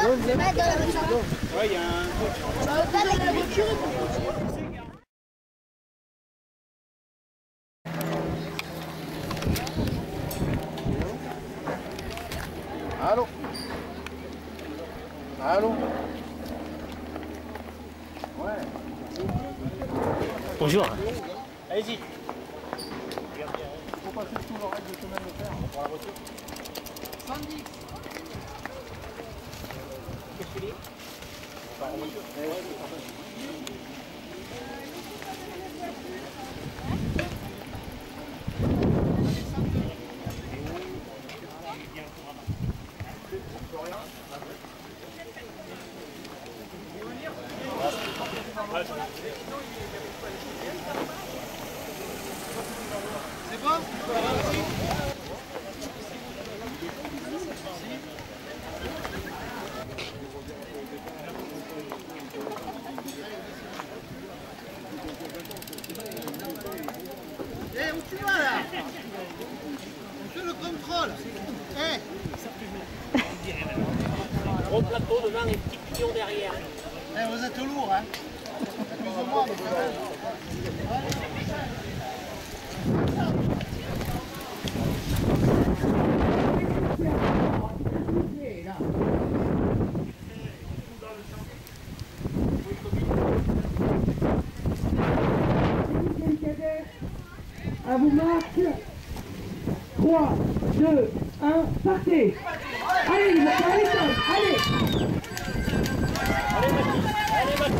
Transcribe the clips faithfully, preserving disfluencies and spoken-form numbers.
Ouais, dans la voiture. Ouais, il y a un... Je veux pas avec la voiture. Allô? Allô? Ouais. Bonjour. Allez-y. Il faut passer sous l'oreille de chemin de fer pour la voiture. soixante-dix. Qu'est-ce que tu dis? On part en voiture. C'est bon? Eh, où tu vas là? On fait le contrôle. Eh, Gros plateau devant et petits pions derrière. eh, vous êtes lourd, hein? Plus ou moins, mais quand même. À vous marque. trois, deux, un, partez. Allez, les gars, allez, allez. Allez Mathis, allez Mathis,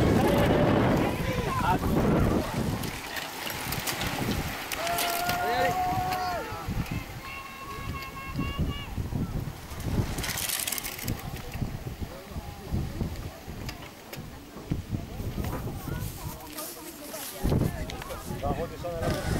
On va redescendre à la voiture.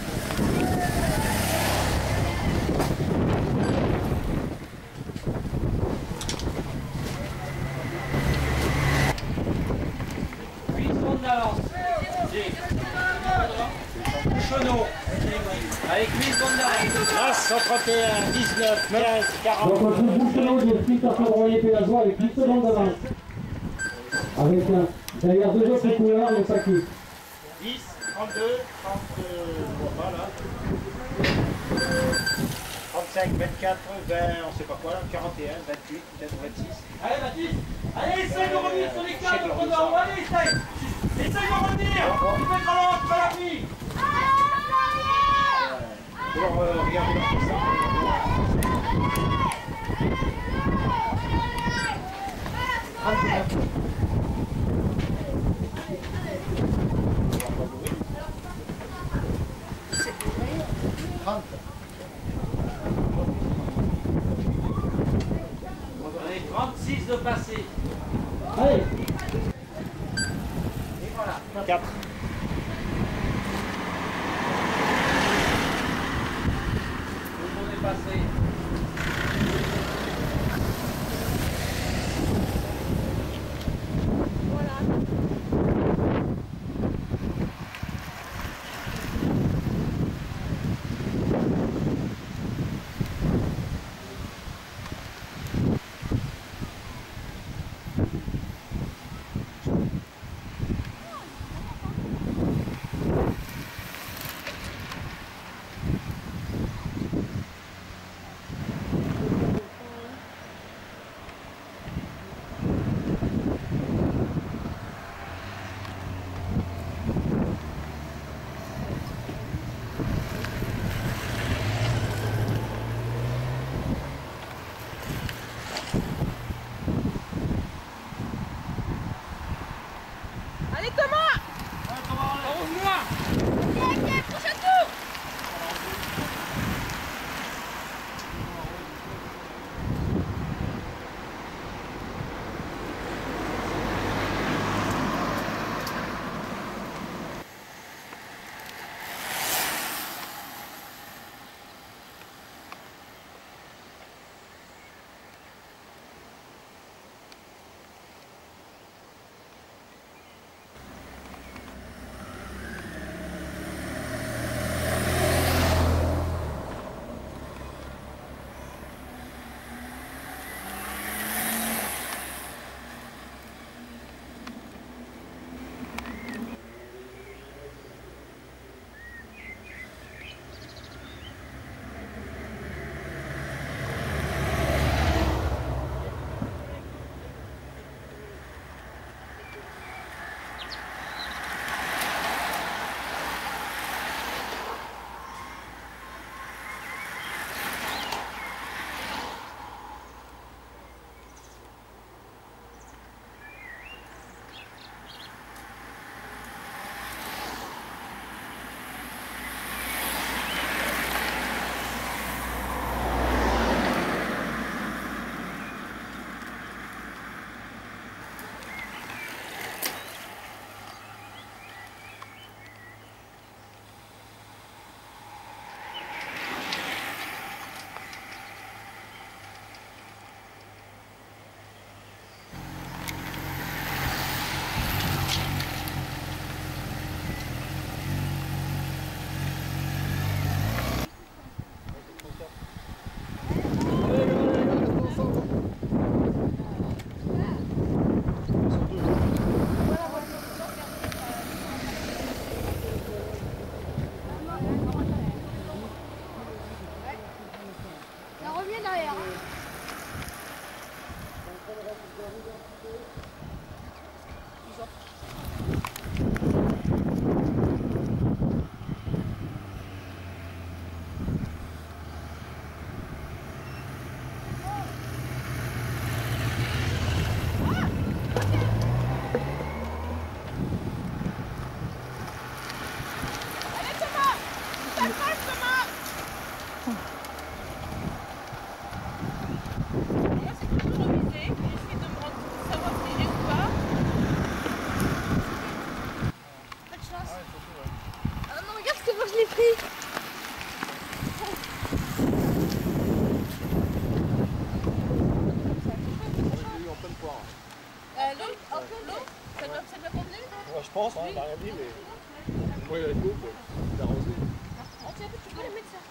huit secondes d'avance. Chenot. Avec huit secondes d'avance. Là, cent trente et un, dix-neuf, quinze, quarante. Donc on trouve Bouchonneau, il explique à Fabroyer Pélageois avec dix secondes d'avance. Avec un, derrière deux autres couleurs, mais ça quitte. dix, trente-deux, trente, euh, je vois pas là. trente-cinq, vingt-quatre, vingt, on sait pas quoi là, quarante et un, vingt-huit, peut-être vingt-six. Allez Mathis. Allez, essaye de revenir sur les cadres prenants. Allez, essaye. Essaye de revenir. Tu fais pas l'autre, pas la vie. Alors, euh, regardez là, comme ça. trente-neuf. trente. Allez, trente-six de passé. Allez. Et voilà. quatre. Tout le monde est passé. pense, hein, il a rien dit, mais. Moi, il a chaud, quoi. Il a arrosé. Ah, tiens, tu peux les mettre ça.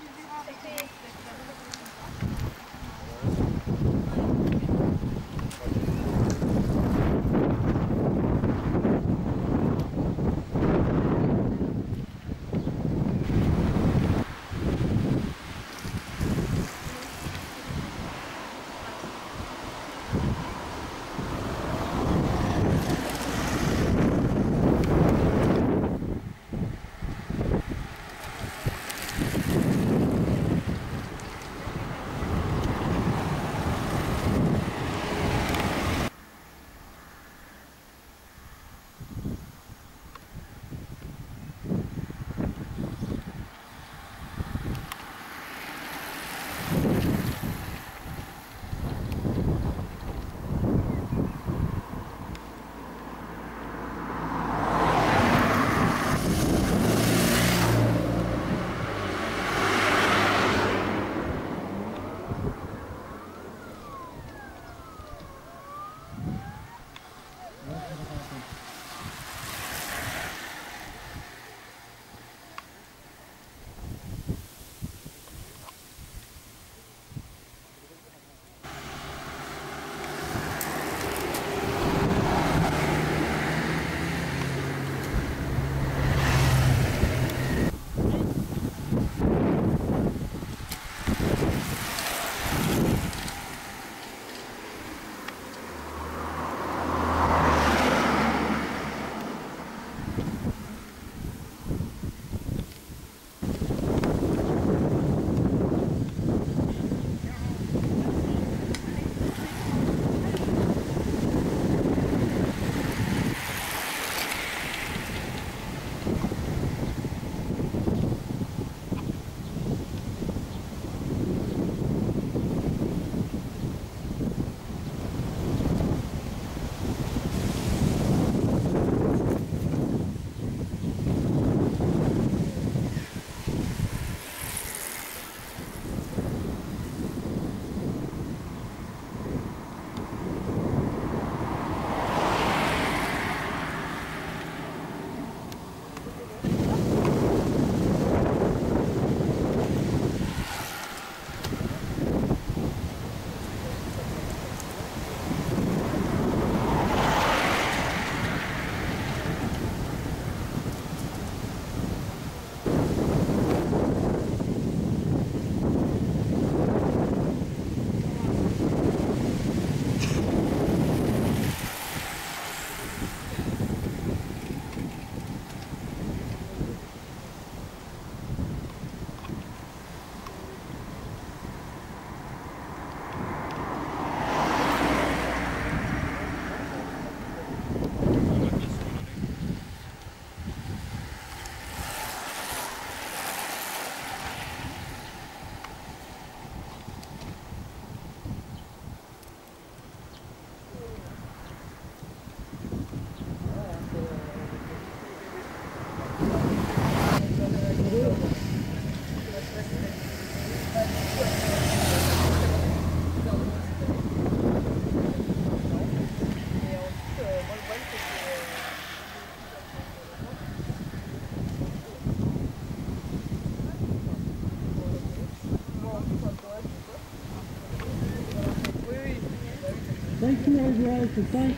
cinq tours, Joël, c'est cinq.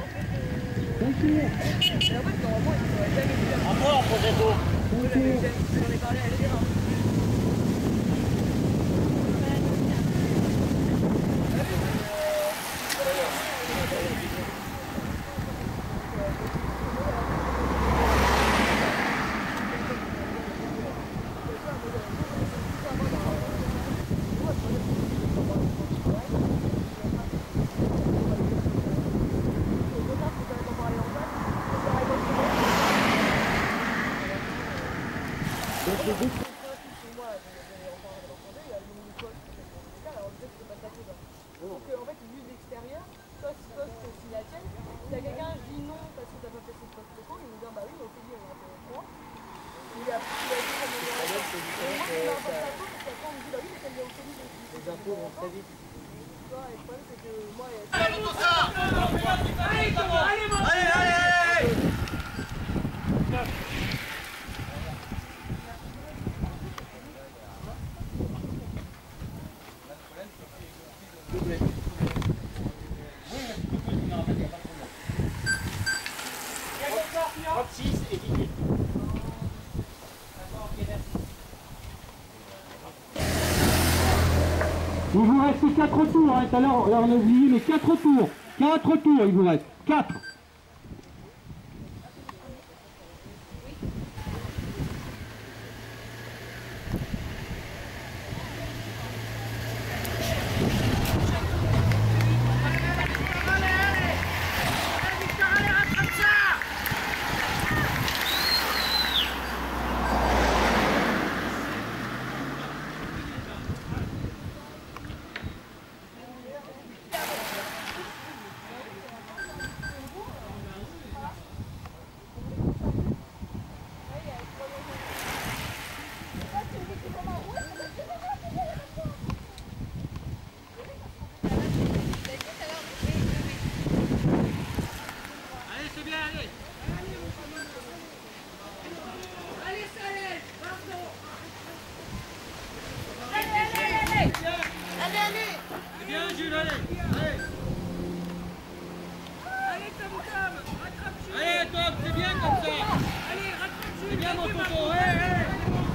cinq tours. Encore, Progetto. cinq tours. Les infos vont très vite. Allez, allez, allez! trente-six et dix. Il vous reste quatre tours, hein. Tout à l'heure, on a oublié, mais quatre tours. quatre tours, il vous reste. quatre. Allez, Tom, c'est bien comme ça. Allez, rattrape-tu. C'est bien, mon poteau. Hey, hey.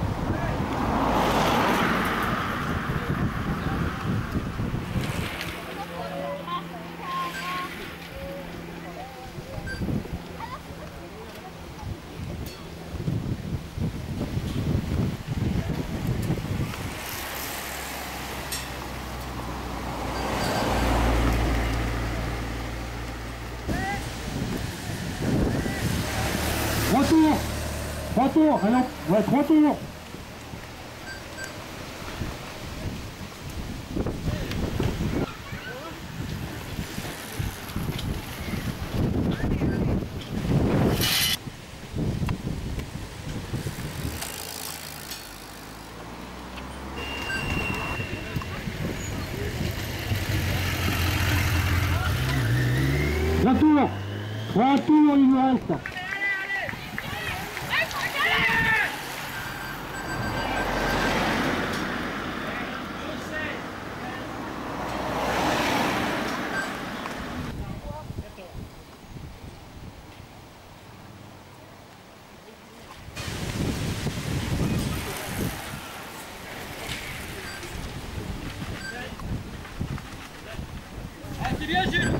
Trois tours. Trois tours. Ah non. Ouais, trois tours. Un tour. Trois tours, il nous reste. Ah, c'est bien, Jules.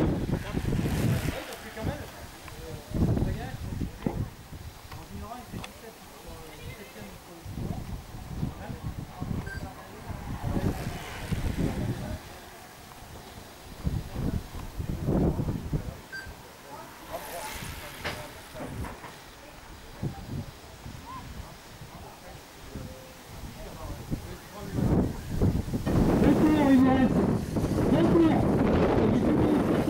Deux tours, il nous reste. Deux tours.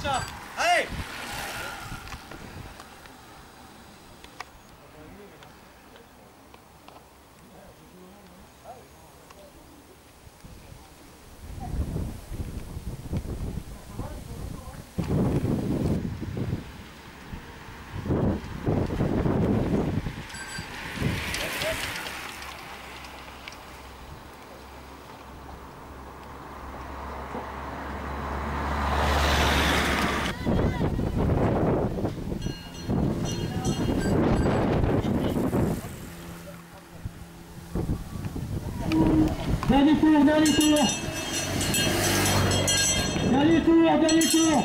ça. Allez. Dernier tour, dernier tour. Dernier tour, dernier tour.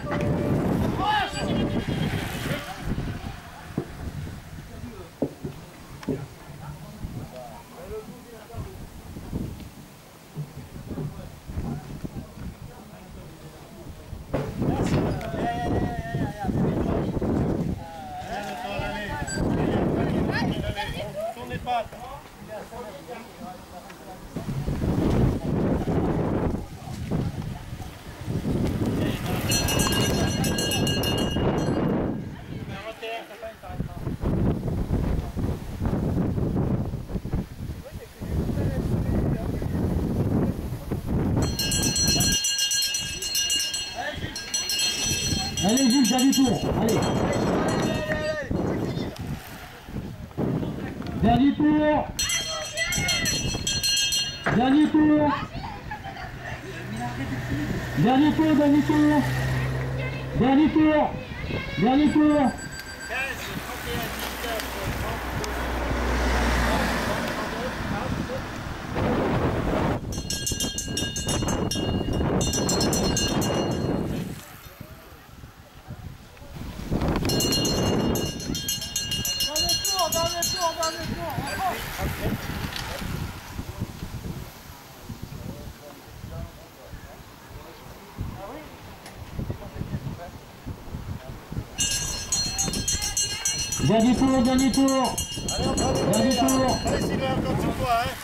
Allez Gilles, dernier tour, allez. Dernier tour. Dernier tour. Dernier tour, dernier tour. Dernier tour. Dernier tour. Dernier tour, dernier tour. Dernier tour. Allez Sylvain, encore sur toi, hein.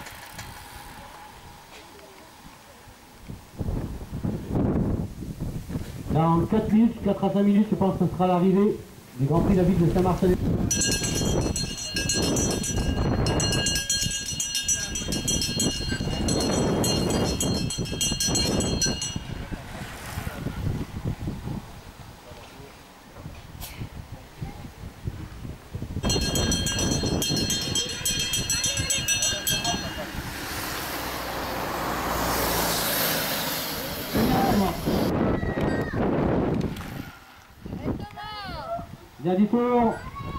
Dans quatre minutes, quatre à cinq minutes, je pense que ce sera l'arrivée du Grand Prix de la ville de Saint-Marcel. Dernier tour.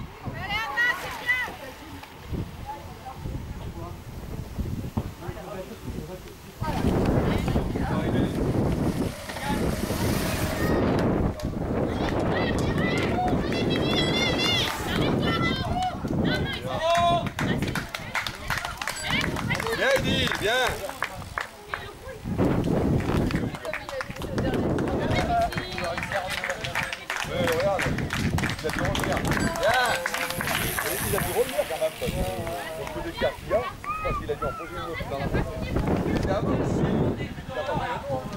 Bien dit, bien. Ouais, regarde. Il a dû revenir. Bien. Il a dû revenir quand même. Parce que le cas qu'il y a, parce qu'il a dû en poser une autre dans la main. Il a pas pris le tour.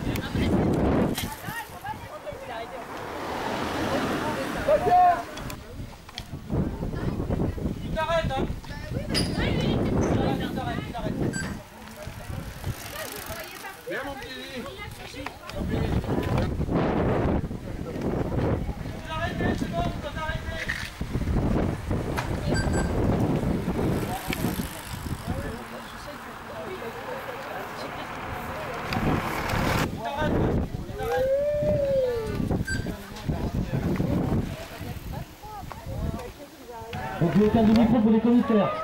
Tu t'arrêtes, hein? Bien mon petit. Vous arrêtez, c'est bon, vous vous arrêtez. Donc je vais faire du micro pour les commissaires.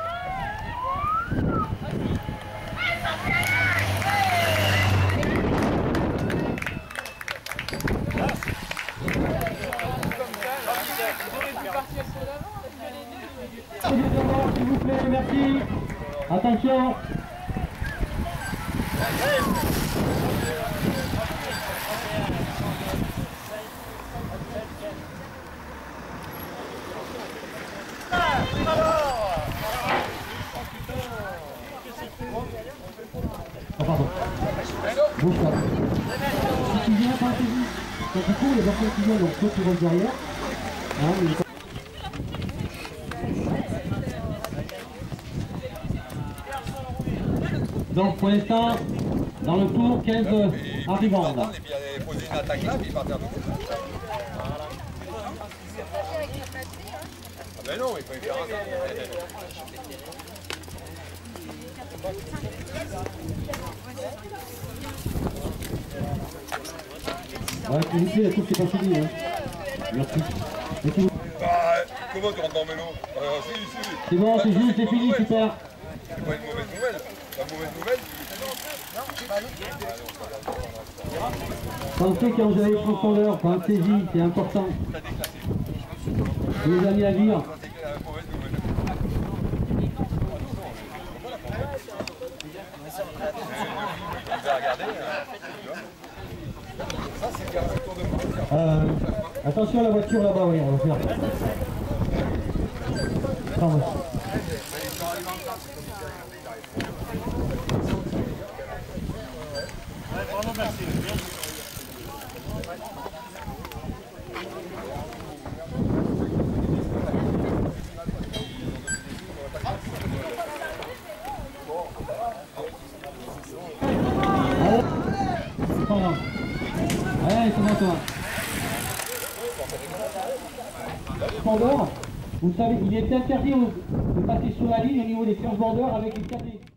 S'il vous plaît, merci. Attention. Oh pardon. Bouge pas. Si tu viens, pas Donc du coup, les enfants qui viennent, donc ceux qui vont derrière. Hein, mais... Donc pour l'instant, dans le tour, quinze arrivants là. Et puis il poser une attaque là, puis il partait à l'autre. Ah ben non, il faut y faire un. Ouais, s'il vous plaît, la coupe c'est pas fini. Hein. Merci. Merci. Ah, comment tu rentres dans le vélo? euh, si, si. C'est bon, c'est juste, c'est fini, super. C'est pas une mauvaise nouvelle. La mauvaise nouvelle, Pensez quand vous avez les profondeurs, pensez-y, c'est important. Les amis à dire. c'est la mauvaise nouvelle. Vous avez regardé, ça c'est le tour de France. Euh, attention à la voiture là-bas, oui, on va faire. Attends, ouais. Bravo, merci. Allez, c'est bon toi. Cependant, vous savez, il est interdit de passer sur la ligne au niveau des transbordeurs avec les cadets.